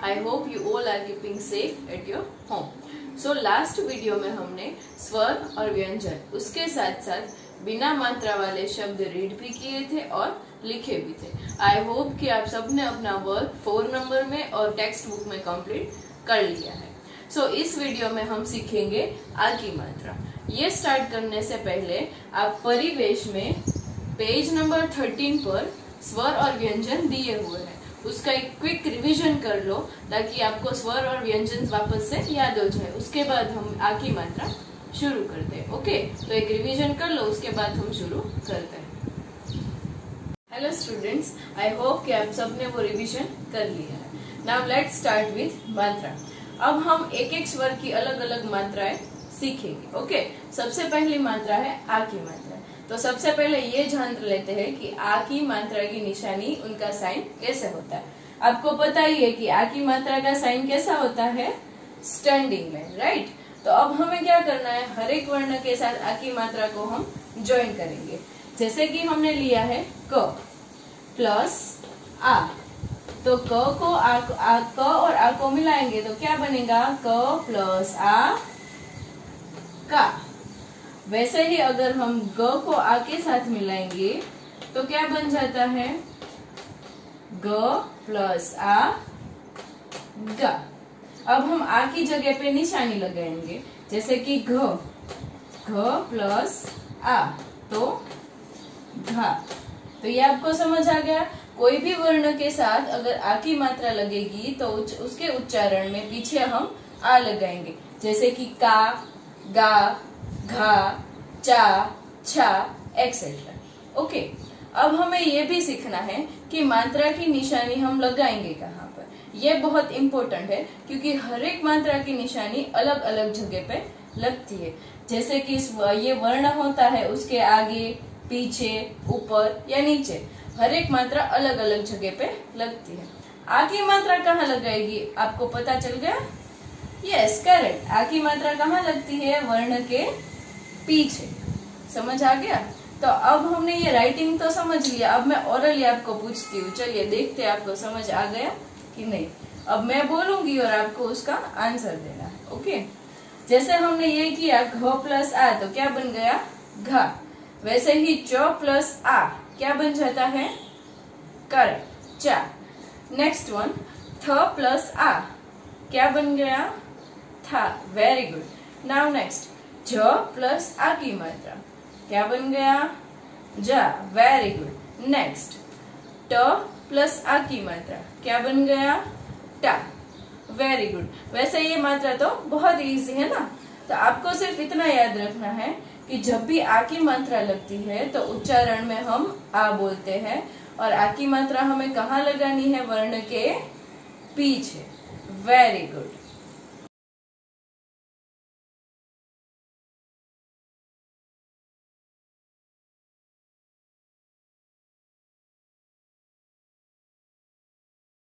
I hope you all are keeping safe at your home. So last video में हमने स्वर और व्यंजन उसके साथ साथ बिना मात्रा वाले शब्द रीड भी किए थे और लिखे भी थे। आई होप कि आप सबने अपना वर्क 4 नंबर में और टेक्स्ट बुक में कंप्लीट कर लिया है। सो इस वीडियो में हम सीखेंगे आ की मात्रा। ये स्टार्ट करने से पहले आप परिवेश में पेज नंबर 13 पर स्वर और व्यंजन दिए हुए हैं, उसका एक क्विक रिवीजन कर लो ताकि आपको स्वर और व्यंजन वापस से याद हो जाए। उसके बाद हम आ की मात्रा शुरू करते हैं। ओके, तो एक रिवीजन कर लो, उसके बाद हम शुरू करते हैं। हेलो स्टूडेंट्स, आई होप कि आप सबने वो रिवीजन कर लिया है। नाउ लेट्स स्टार्ट विथ मात्रा। अब हम एक एक स्वर की अलग अलग मात्राएं सीखेंगे। ओके, सबसे पहली मात्रा है आ की मात्रा। तो सबसे पहले ये जान लेते हैं कि आ की मात्रा की निशानी, उनका साइन कैसे होता है। आपको पता ही है कि आ की मात्रा का साइन कैसा होता है, स्टैंडिंग में, राइट। तो अब हमें क्या करना है, हर एक वर्ण के साथ आ की मात्रा को हम ज्वाइन करेंगे। जैसे कि हमने लिया है क प्लस आ, तो क को क और आ को मिलाएंगे तो क्या बनेगा, क प्लस आ का। वैसे ही अगर हम ग को आ के साथ मिलाएंगे तो क्या बन जाता है, ग प्लस आ गा। अब हम आ की जगह पे निशानी लगाएंगे, जैसे कि घ प्लस आ तो घा। तो ये आपको समझ आ गया। कोई भी वर्ण के साथ अगर आ की मात्रा लगेगी तो उसके उच्चारण में पीछे हम आ लगाएंगे, जैसे कि का, गा, घा, चा, छा, एक्सेट्रा। ओके, अब हमें ये भी सीखना है कि मात्रा की निशानी हम लगाएंगे कहाँ पर। ये बहुत इम्पोर्टेंट है क्योंकि हर एक मात्रा की निशानी अलग अलग जगह पे लगती है। जैसे कि ये वर्ण होता है, उसके आगे, पीछे, ऊपर या नीचे, हर एक मात्रा अलग अलग जगह पे लगती है। आ की मात्रा कहाँ लगाएगी, आपको पता चल गया? Yes, correct. आ की मात्रा कहाँ लगती है, वर्ण के पीछे। समझ आ गया? तो अब हमने ये राइटिंग तो समझ लिया, अब मैं ओरली आपको पूछती हूँ। चलिए देखते हैं आपको समझ आ गया कि नहीं। अब मैं बोलूंगी और आपको उसका आंसर देना है। ओके, जैसे हमने ये किया घ प्लस आ तो क्या बन गया, घा। वैसे ही च प्लस आ क्या बन जाता है, करेक्ट, चा। नेक्स्ट वन, थ प्लस आ क्या बन गया, था। Very good. नाउ नेक्स्ट, ज प्लस आ की मात्रा क्या बन गया, जा। Very good. नेक्स्ट, ट प्लस आ की मात्रा क्या बन गया, टा। Very good. वैसे ये मात्रा तो बहुत इजी है ना। तो आपको सिर्फ इतना याद रखना है कि जब भी आ की मात्रा लगती है तो उच्चारण में हम आ बोलते हैं, और आ की मात्रा हमें कहाँ लगानी है, वर्ण के पीछे। Very good.